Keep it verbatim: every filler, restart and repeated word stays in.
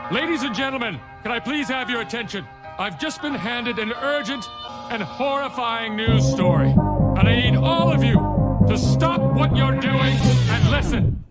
Ladies and gentlemen, can I please have your attention? I've just been handed an urgent and horrifying news story. And I need all of you to stop what you're doing and listen.